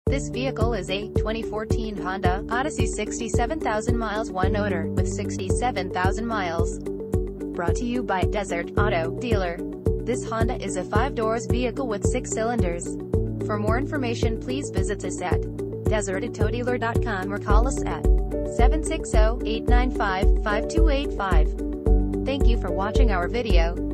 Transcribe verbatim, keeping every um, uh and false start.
This vehicle is a twenty fourteen Honda Odyssey, sixty-seven thousand miles, one owner, with sixty-seven thousand miles. Brought to you by Desert Auto Dealer. This Honda is a five-doors vehicle with six cylinders. For more information, please visit us at desert auto dealer dot com or call us at seven six zero, eight nine five, five two eight five. Thank you for watching our video.